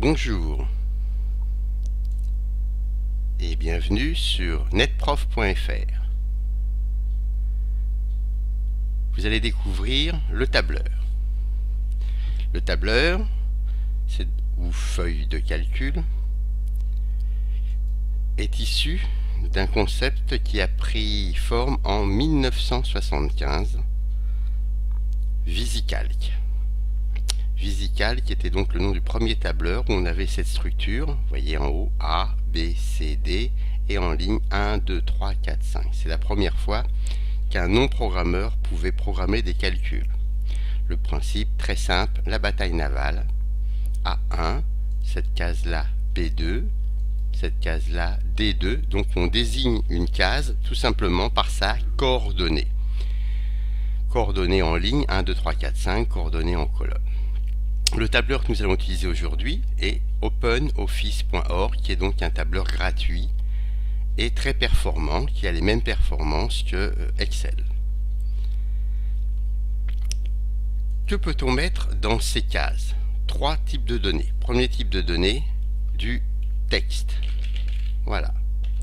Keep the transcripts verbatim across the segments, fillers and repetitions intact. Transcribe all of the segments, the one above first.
Bonjour et bienvenue sur netprof point F R. Vous allez découvrir le tableur. Le tableur, c'est, ou feuille de calcul, est issu d'un concept qui a pris forme en mille neuf cent soixante-quinze, VisiCalc. VisiCalc était donc le nom du premier tableur où on avait cette structure, vous voyez en haut A, B, C, D, et en ligne un, deux, trois, quatre, cinq. C'est la première fois qu'un non-programmeur pouvait programmer des calculs. Le principe très simple, la bataille navale, A un, cette case-là B deux, cette case-là D deux, donc on désigne une case tout simplement par sa coordonnée. Coordonnées en ligne, un, deux, trois, quatre, cinq, coordonnées en colonne. Le tableur que nous allons utiliser aujourd'hui est open office point org, qui est donc un tableur gratuit et très performant, qui a les mêmes performances que Excel. Que peut-on mettre dans ces cases? Trois types de données. Premier type de données, du texte. Voilà.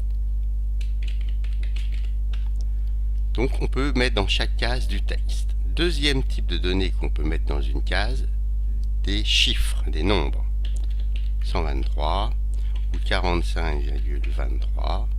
Donc on peut mettre dans chaque case du texte. Deuxième type de données qu'on peut mettre dans une case, des chiffres, des nombres. cent vingt-trois ou quarante-cinq virgule vingt-trois.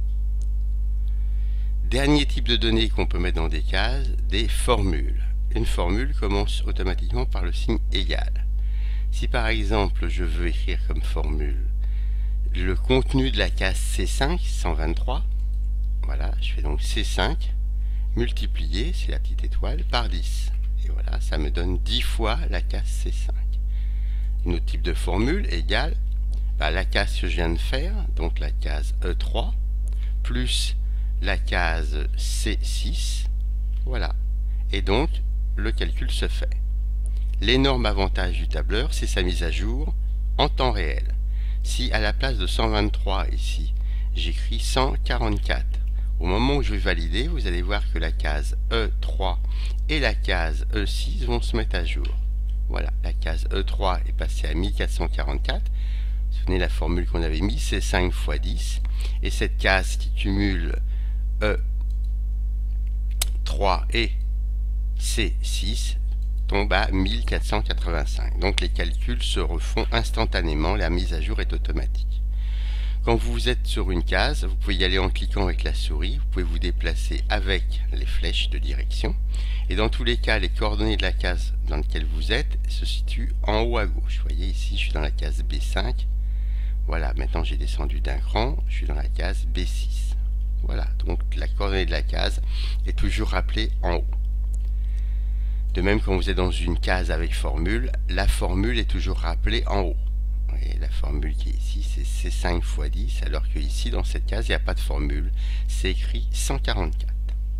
Dernier type de données qu'on peut mettre dans des cases, des formules. Une formule commence automatiquement par le signe égal. Si par exemple je veux écrire comme formule le contenu de la case C cinq, cent vingt-trois, voilà, je fais donc C cinq multiplié, c'est la petite étoile, par dix. Et voilà, ça me donne dix fois la case C cinq. Un autre type de formule égale bah, la case que je viens de faire, donc la case E trois, plus la case C six, voilà. Et donc, le calcul se fait. L'énorme avantage du tableur, c'est sa mise à jour en temps réel. Si à la place de cent vingt-trois ici, j'écris cent quarante-quatre, au moment où je vais valider, vous allez voir que la case E trois et la case E six vont se mettre à jour. Voilà, la case E trois est passée à mille quatre cent quarante-quatre. Vous vous souvenez la formule qu'on avait mise, c'est cinq fois dix. Et cette case qui cumule E trois et C six tombe à mille quatre cent quatre-vingt-cinq. Donc les calculs se refont instantanément, la mise à jour est automatique. Quand vous êtes sur une case, vous pouvez y aller en cliquant avec la souris, vous pouvez vous déplacer avec les flèches de direction. Et dans tous les cas, les coordonnées de la case dans laquelle vous êtes se situent en haut à gauche. Vous voyez ici, je suis dans la case B cinq. Voilà, maintenant j'ai descendu d'un cran, je suis dans la case B six. Voilà, donc la coordonnée de la case est toujours rappelée en haut. De même, quand vous êtes dans une case avec formule, la formule est toujours rappelée en haut. Vous voyez, la formule qui est ici, c'est C cinq fois dix, alors que ici, dans cette case, il n'y a pas de formule. C'est écrit cent quarante-quatre.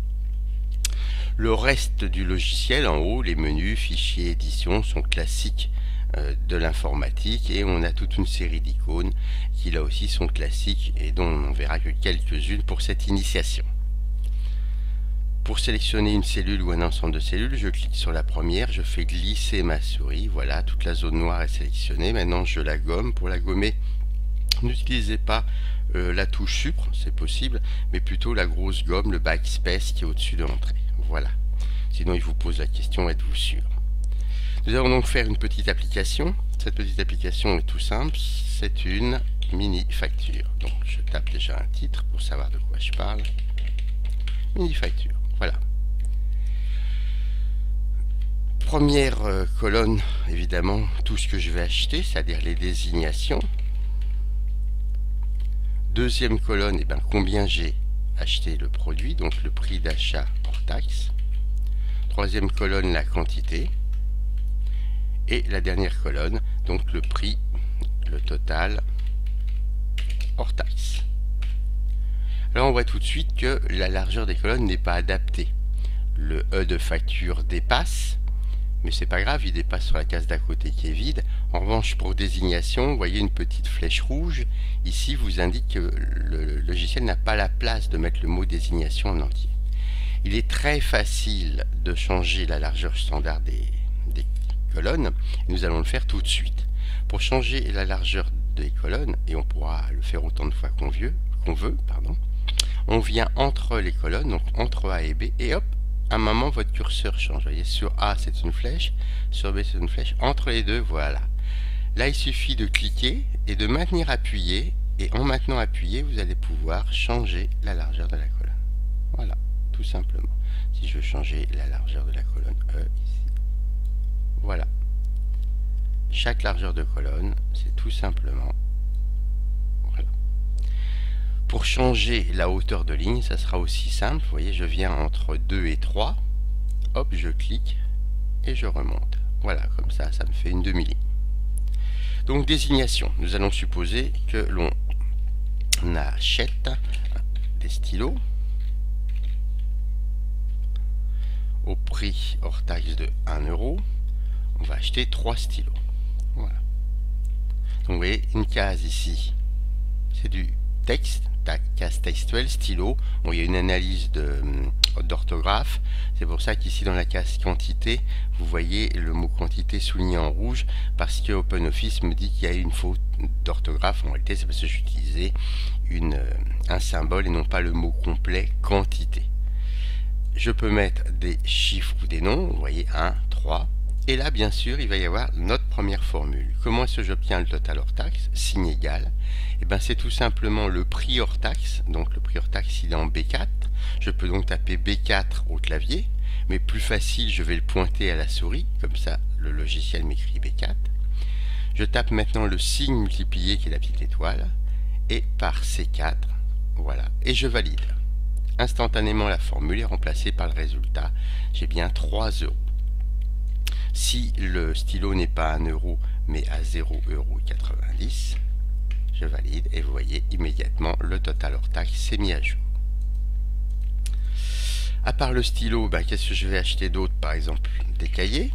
Le reste du logiciel, en haut, les menus, fichiers, édition, sont classiques euh, de l'informatique, et on a toute une série d'icônes qui, là aussi, sont classiques et dont on verra que quelques-unes pour cette initiation. Pour sélectionner une cellule ou un ensemble de cellules, je clique sur la première, je fais glisser ma souris, voilà, toute la zone noire est sélectionnée. Maintenant, je la gomme. Pour la gommer, n'utilisez pas euh, la touche Supre, c'est possible, mais plutôt la grosse gomme, le backspace qui est au-dessus de l'entrée. Voilà. Sinon, il vous pose la question, êtes-vous sûr? Nous allons donc faire une petite application. Cette petite application est tout simple, c'est une mini facture. Donc, je tape déjà un titre pour savoir de quoi je parle. Mini facture. Voilà. Première euh, colonne, évidemment, tout ce que je vais acheter, c'est-à-dire les désignations. Deuxième colonne, eh ben, combien j'ai acheté le produit, donc le prix d'achat hors taxe. Troisième colonne, la quantité. Et la dernière colonne, donc le prix, le total hors taxe. Alors on voit tout de suite que la largeur des colonnes n'est pas adaptée. Le E de facture dépasse, mais c'est pas grave, il dépasse sur la case d'à côté qui est vide. En revanche, pour désignation, vous voyez une petite flèche rouge. Ici, vous indique que le logiciel n'a pas la place de mettre le mot désignation en entier. Il est très facile de changer la largeur standard des, des colonnes. Nous allons le faire tout de suite. Pour changer la largeur des colonnes, et on pourra le faire autant de fois qu'on veut, qu'on veut, pardon, on vient entre les colonnes, donc entre A et B, et hop, à un moment votre curseur change. Vous voyez, sur A c'est une flèche, sur B c'est une flèche, entre les deux, voilà. Là il suffit de cliquer et de maintenir appuyé, et en maintenant appuyé vous allez pouvoir changer la largeur de la colonne. Voilà, tout simplement. Si je veux changer la largeur de la colonne E ici, voilà. Chaque largeur de colonne, c'est tout simplement, voilà. Pour changer la hauteur de ligne, ça sera aussi simple. Vous voyez, je viens entre deux et trois, hop, je clique et je remonte. Voilà, comme ça, ça me fait une demi-ligne. Donc, désignation. Nous allons supposer que l'on achète des stylos au prix hors taxe de un euro. On va acheter trois stylos. Voilà. Donc vous voyez, une case ici, c'est du texte, case textuelle, stylo. Bon, il y a une analyse d'orthographe. C'est pour ça qu'ici dans la case quantité, vous voyez le mot quantité souligné en rouge, parce que OpenOffice me dit qu'il y a une faute d'orthographe. En réalité, c'est parce que j'utilisais une un symbole et non pas le mot complet quantité. Je peux mettre des chiffres ou des noms. Vous voyez, un, trois. Et là, bien sûr, il va y avoir notre première formule. Comment est-ce que j'obtiens le total hors taxe? Signe égal. Et ben, c'est tout simplement le prix hors taxe. Donc, le prix hors taxe, il est en B quatre. Je peux donc taper B quatre au clavier. Mais plus facile, je vais le pointer à la souris. Comme ça, le logiciel m'écrit B quatre. Je tape maintenant le signe multiplié, qui est la petite étoile. Et par C quatre. Voilà. Et je valide. Instantanément, la formule est remplacée par le résultat. J'ai bien trois euros. Si le stylo n'est pas à un euro mais à zéro virgule quatre-vingt-dix euros, je valide et vous voyez immédiatement le total hors taxe s'est mis à jour. À part le stylo, ben, qu'est-ce que je vais acheter d'autre? Par exemple des cahiers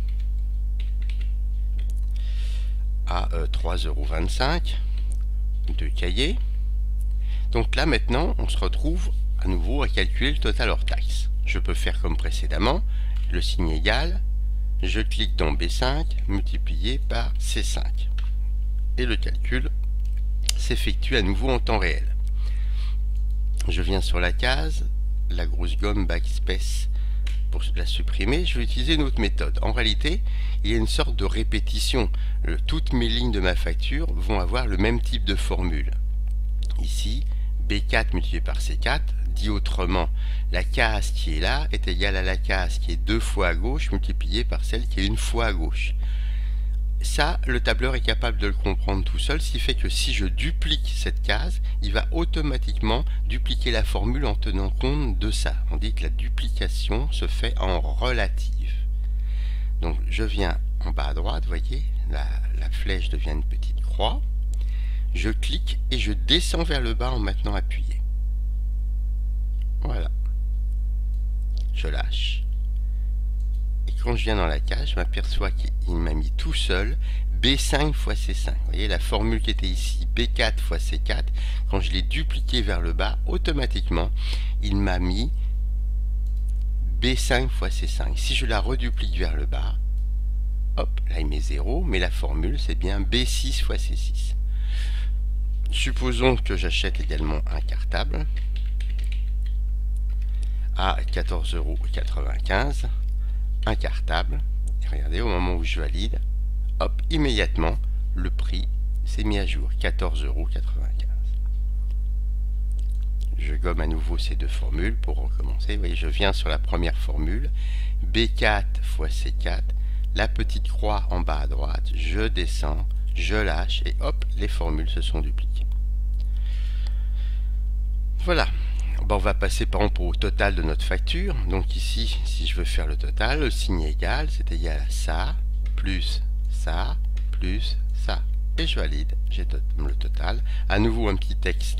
à euh, trois euros vingt-cinq, deux cahiers. Donc là maintenant on se retrouve à nouveau à calculer le total hors taxe. Je peux faire comme précédemment, le signe égal. Je clique dans B cinq, multiplié par C cinq. Et le calcul s'effectue à nouveau en temps réel. Je viens sur la case, la grosse gomme backspace pour la supprimer. Je vais utiliser une autre méthode. En réalité, il y a une sorte de répétition. Le, toutes mes lignes de ma facture vont avoir le même type de formule. Ici, B quatre multiplié par C quatre, dit autrement, la case qui est là est égale à la case qui est deux fois à gauche multipliée par celle qui est une fois à gauche. Ça, le tableur est capable de le comprendre tout seul, ce qui fait que si je duplique cette case, il va automatiquement dupliquer la formule en tenant compte de ça. On dit que la duplication se fait en relative. Donc je viens en bas à droite, vous voyez, la, la flèche devient une petite croix. Je clique et je descends vers le bas en maintenant appuyé. Voilà. Je lâche. Et quand je viens dans la case, je m'aperçois qu'il m'a mis tout seul B cinq fois C cinq. Vous voyez, la formule qui était ici, B quatre fois C quatre, quand je l'ai dupliqué vers le bas, automatiquement, il m'a mis B cinq fois C cinq. Si je la reduplique vers le bas, hop, là il met zéro, mais la formule c'est bien B six fois C six. Supposons que j'achète également un cartable à quatorze euros quatre-vingt-quinze, un cartable, et regardez, au moment où je valide, hop, immédiatement, le prix s'est mis à jour, quatorze euros quatre-vingt-quinze. Je gomme à nouveau ces deux formules pour recommencer. Vous voyez, je viens sur la première formule, B quatre fois C quatre, la petite croix en bas à droite, je descends, je lâche, et hop, les formules se sont dupliquées. Voilà. Bon, on va passer par exemple au total de notre facture. Donc ici, si je veux faire le total, le signe égal, c'est égal à ça, plus ça, plus ça. Et je valide, j'ai le total. À nouveau un petit texte.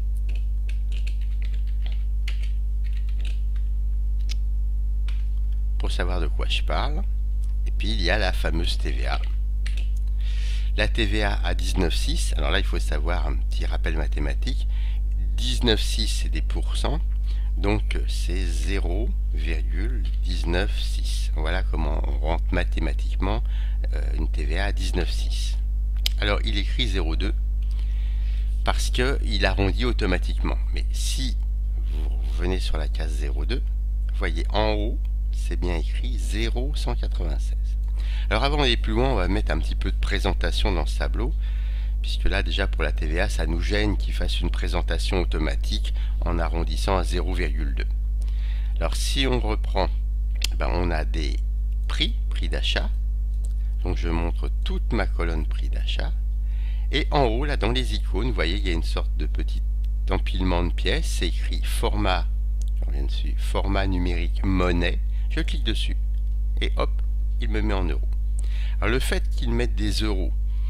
Pour savoir de quoi je parle. Et puis il y a la fameuse T V A. La T V A à dix-neuf virgule six. Alors là, il faut savoir un petit rappel mathématique. dix-neuf virgule six c'est des pourcents, donc c'est zéro virgule dix-neuf six. Voilà comment on rentre mathématiquement euh, une T V A à dix-neuf virgule six. Alors il écrit zéro virgule deux parce qu'il arrondit automatiquement. Mais si vous venez sur la case zéro virgule deux, vous voyez en haut, c'est bien écrit zéro cent quatre-vingt-seize. Alors avant d'aller plus loin, on va mettre un petit peu de présentation dans ce tableau, puisque là déjà pour la T V A, ça nous gêne qu'il fasse une présentation automatique en arrondissant à zéro virgule deux. Alors si on reprend, ben on a des prix, prix d'achat. Donc je montre toute ma colonne prix d'achat. Et en haut, là dans les icônes, vous voyez, il y a une sorte de petit empilement de pièces. C'est écrit format, je reviens dessus, format numérique monnaie. Je clique dessus. Et hop, il me met en euros. Alors le fait qu'il mette des euros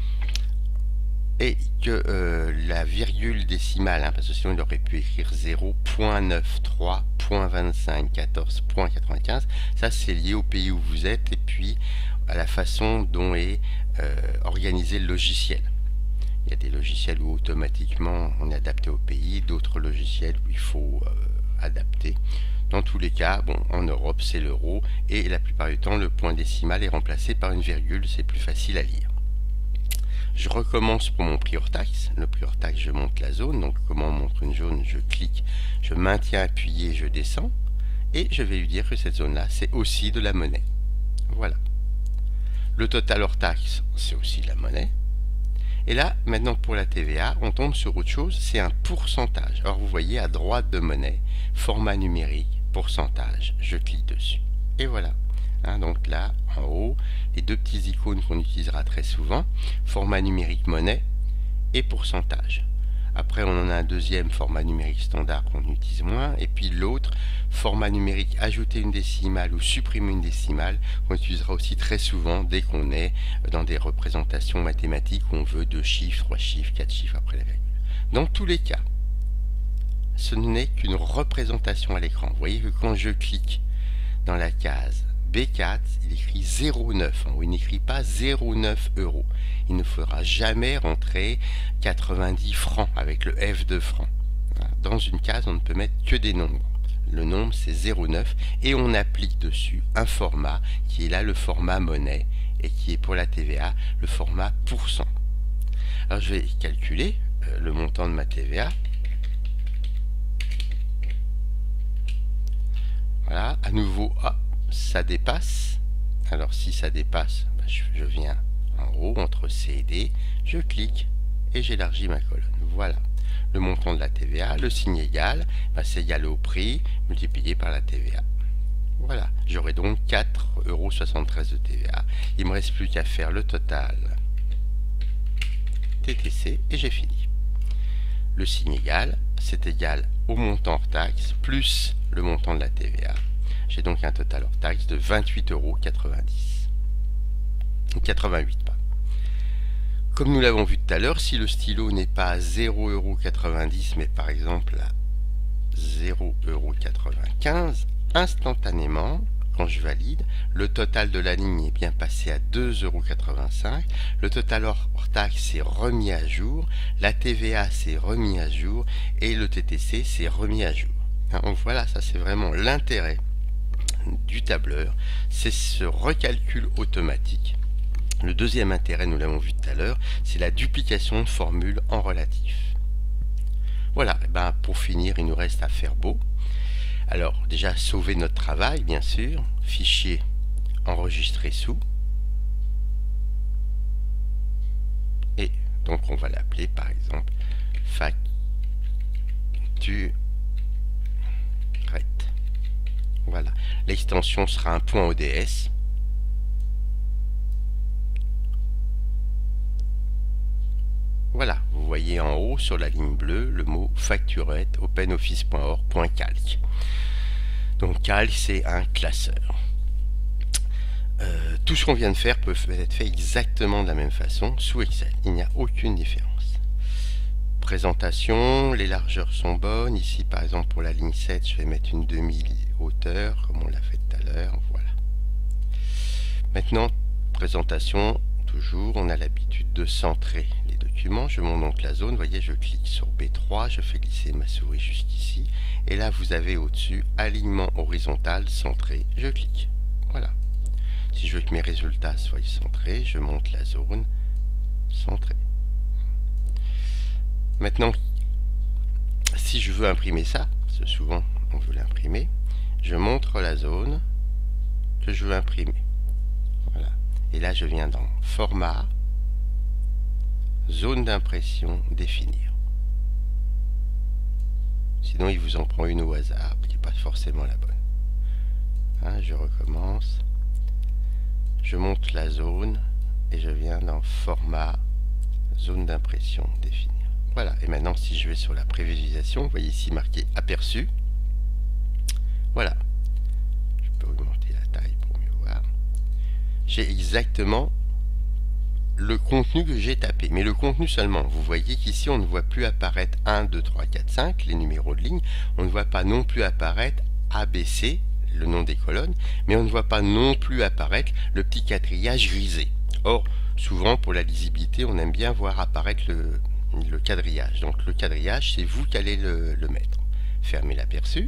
et que euh, la virgule décimale, hein, parce que sinon il aurait pu écrire zéro virgule quatre-vingt-treize, zéro virgule vingt-cinq, quatorze, quatre-vingt-quinze, ça c'est lié au pays où vous êtes et puis à la façon dont est euh, organisé le logiciel. Il y a des logiciels où automatiquement on est adapté au pays, d'autres logiciels où il faut euh, adapter. Dans tous les cas, bon, en Europe c'est l'euro et la plupart du temps le point décimal est remplacé par une virgule, c'est plus facile à lire. Je recommence pour mon prix hors taxe. Le prix hors taxe, je monte la zone. Donc comment on montre une zone? Je clique, je maintiens appuyé, je descends. Et je vais lui dire que cette zone-là, c'est aussi de la monnaie. Voilà. Le total hors taxe, c'est aussi de la monnaie. Et là, maintenant pour la T V A, on tombe sur autre chose, c'est un pourcentage. Alors vous voyez à droite de monnaie, format numérique, pourcentage. Je clique dessus. Et voilà. Hein, donc là, en haut, les deux petits icônes qu'on utilisera très souvent, format numérique monnaie et pourcentage. Après, on en a un deuxième format numérique standard qu'on utilise moins, et puis l'autre, format numérique ajouter une décimale ou supprimer une décimale, qu'on utilisera aussi très souvent dès qu'on est dans des représentations mathématiques où on veut deux chiffres, trois chiffres, quatre chiffres après la virgule. Dans tous les cas, ce n'est qu'une représentation à l'écran. Vous voyez que quand je clique dans la case B quatre, il écrit zéro virgule neuf. Il n'écrit pas zéro virgule neuf euros. Il ne faudra jamais rentrer quatre-vingt-dix francs avec le F de francs. Dans une case, on ne peut mettre que des nombres. Le nombre, c'est zéro virgule neuf et on applique dessus un format qui est là le format monnaie et qui est pour la T V A le format pourcent. Alors je vais calculer euh, le montant de ma T V A. Voilà, à nouveau, ah, ça dépasse. Alors si ça dépasse, ben, je, je viens en haut entre C et D, je clique et j'élargis ma colonne. Voilà. Le montant de la T V A, le signe égal, ben, c'est égal au prix multiplié par la T V A. Voilà. J'aurai donc quatre euros soixante-treize de T V A. Il ne me reste plus qu'à faire le total T T C et j'ai fini. Le signe égal, c'est égal au montant hors taxe plus le montant de la T V A. J'ai donc un total hors taxe de vingt-huit euros quatre-vingt-dix. quatre-vingt-huit, pas. Comme nous l'avons vu tout à l'heure, si le stylo n'est pas à zéro euros quatre-vingt-dix, mais par exemple à zéro euros quatre-vingt-quinze, instantanément, quand je valide, le total de la ligne est bien passé à deux euros quatre-vingt-cinq, le total hors, hors taxe s'est remis à jour, la T V A s'est remis à jour et le T T C s'est remis à jour. Donc voilà, ça c'est vraiment l'intérêt du tableur, c'est ce recalcul automatique. Le deuxième intérêt, nous l'avons vu tout à l'heure, c'est la duplication de formules en relatif. Voilà, et ben pour finir, il nous reste à faire beau. Alors déjà, sauver notre travail, bien sûr, fichier enregistrer sous. Et donc on va l'appeler par exemple facture. Voilà, l'extension sera un point O D S. Voilà, vous voyez en haut sur la ligne bleue le mot facturette openoffice.org.calc. Donc calc, c'est un classeur. Euh, tout ce qu'on vient de faire peut être fait exactement de la même façon sous Excel. Il n'y a aucune différence. Présentation, les largeurs sont bonnes. Ici, par exemple, pour la ligne sept, je vais mettre une demi-hauteur, comme on l'a fait tout à l'heure. Voilà. Maintenant, présentation, toujours, on a l'habitude de centrer les documents. Je monte donc la zone. Vous voyez, je clique sur B trois, je fais glisser ma souris jusqu'ici. Et là, vous avez au-dessus, alignement horizontal, centré. Je clique. Voilà. Si je veux que mes résultats soient centrés, je monte la zone. centré. Maintenant, si je veux imprimer ça, parce que souvent on veut l'imprimer, je montre la zone que je veux imprimer. Voilà. Et là, je viens dans Format, Zone d'impression, Définir. Sinon, il vous en prend une au hasard, qui n'est pas forcément la bonne. Hein, je recommence. Je monte la zone et je viens dans Format, Zone d'impression, Définir. Voilà. Et maintenant, si je vais sur la prévisualisation, vous voyez ici marqué Aperçu. Voilà. Je peux augmenter la taille pour mieux voir. J'ai exactement le contenu que j'ai tapé, mais le contenu seulement. Vous voyez qu'ici on ne voit plus apparaître un, deux, trois, quatre, cinq, les numéros de ligne. On ne voit pas non plus apparaître A B C, le nom des colonnes, mais on ne voit pas non plus apparaître le petit quadrillage grisé. Or, souvent pour la lisibilité, on aime bien voir apparaître le, le quadrillage. Donc le quadrillage, c'est vous qui allez le, le mettre. Fermez l'aperçu.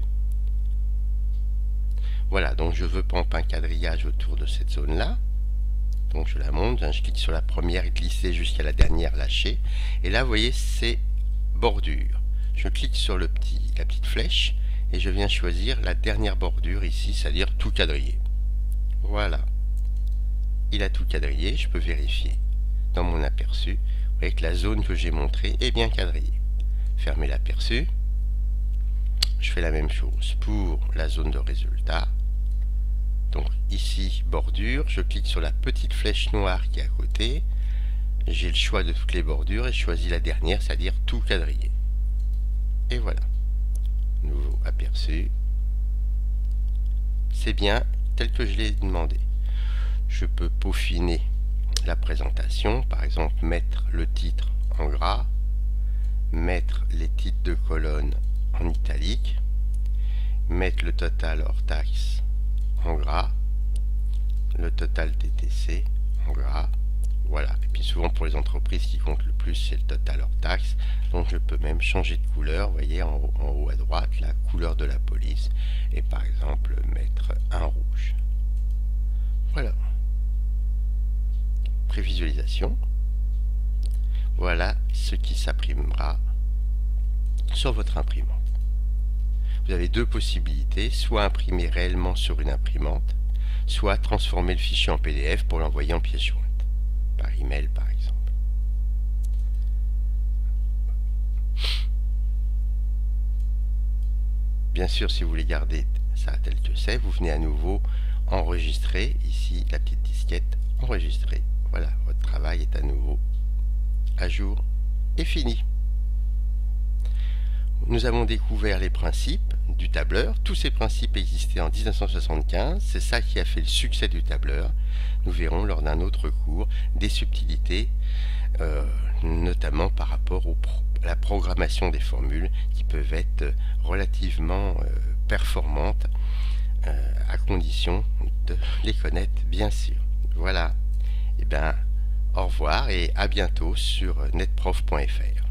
Voilà, donc je veux pomper un quadrillage autour de cette zone-là. Donc je la monte, hein, je clique sur la première et glisser jusqu'à la dernière, lâcher. Et là, vous voyez, c'est bordure. Je clique sur le petit, la petite flèche et je viens choisir la dernière bordure ici, c'est-à-dire tout quadrillé. Voilà. Il a tout quadrillé, je peux vérifier dans mon aperçu. Vous voyez que la zone que j'ai montrée est bien quadrillée. Fermez l'aperçu. Je fais la même chose pour la zone de résultat. Donc ici, bordure, je clique sur la petite flèche noire qui est à côté. J'ai le choix de toutes les bordures et je choisis la dernière, c'est-à-dire tout quadrillé. Et voilà. Nouveau aperçu. C'est bien tel que je l'ai demandé. Je peux peaufiner la présentation, par exemple mettre le titre en gras, mettre les titres de colonne en italique, mettre le total hors taxe en gras, le total T T C en gras, voilà. Et puis souvent pour les entreprises, ce qui compte le plus, c'est le total hors taxe. Donc je peux même changer de couleur, vous voyez en haut, en haut à droite, la couleur de la police, et par exemple mettre un rouge. Voilà. Prévisualisation. Voilà ce qui s'imprimera sur votre imprimante. Vous avez deux possibilités, soit imprimer réellement sur une imprimante, soit transformer le fichier en P D F pour l'envoyer en pièce jointe, par email par exemple. Bien sûr, si vous voulez garder ça tel que c'est, vous venez à nouveau enregistrer, ici la petite disquette, enregistrer. Voilà, votre travail est à nouveau à jour et fini. Nous avons découvert les principes du tableur. Tous ces principes existaient en mille neuf cent soixante-quinze. C'est ça qui a fait le succès du tableur. Nous verrons lors d'un autre cours des subtilités, euh, notamment par rapport au pro à la programmation des formules qui peuvent être relativement euh, performantes euh, à condition de les connaître, bien sûr. Voilà. Et bien, au revoir et à bientôt sur netprof point F R.